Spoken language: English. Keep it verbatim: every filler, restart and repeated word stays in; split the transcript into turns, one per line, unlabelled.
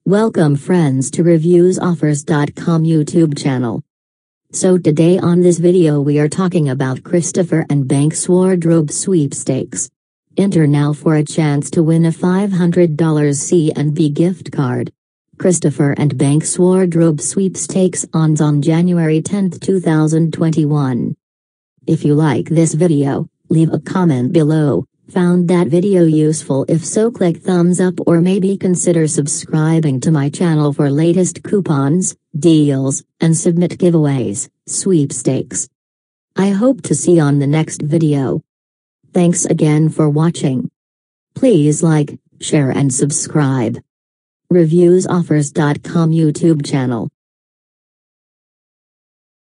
Welcome friends to reviews offers dot com YouTube channel. So today on this video we are talking about Christopher and Banks wardrobe sweepstakes. Enter now for a chance to win a five hundred dollar C and B gift card. Christopher and Banks wardrobe sweepstakes ends on January tenth two thousand twenty-one. If you like this video, leave a comment below. Found that video useful? If so, click thumbs up or maybe consider subscribing to my channel for latest coupons, deals, and submit giveaways, sweepstakes. I hope to see you on the next video. Thanks again for watching. Please like, share and subscribe. reviews offers dot com YouTube channel.